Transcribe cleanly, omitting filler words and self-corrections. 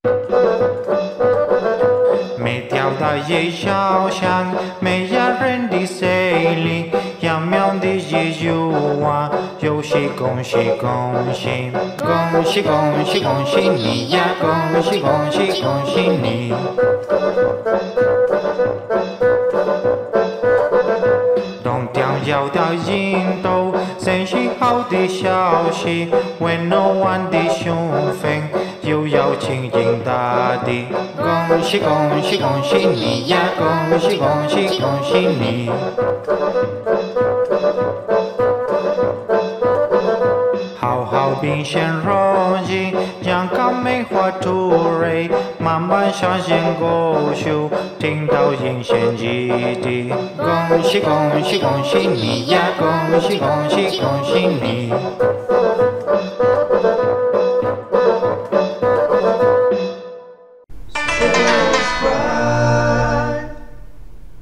每条大街小巷，每家人的嘴里，样样的也有啊，有些恭喜恭喜，恭喜恭喜恭喜你呀，恭喜恭喜恭喜你。东调要调印度，真是好的消息，温柔湾的雄风又要亲近大地，恭喜恭喜恭喜你呀，恭喜恭喜恭喜你。好好并线逻辑，阳刚美化突锐，慢慢向前过去，听到阴险基地，恭喜恭喜恭喜你呀，恭喜恭喜恭喜你。